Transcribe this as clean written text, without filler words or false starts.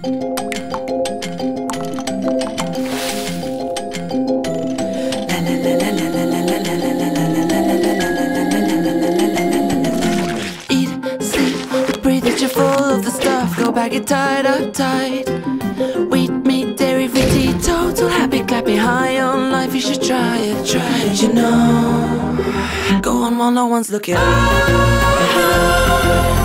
Get tied up tight. Wheat, meat, dairy, free, total happy, clappy, high on life. You should try it, you know. Go on while no one's looking.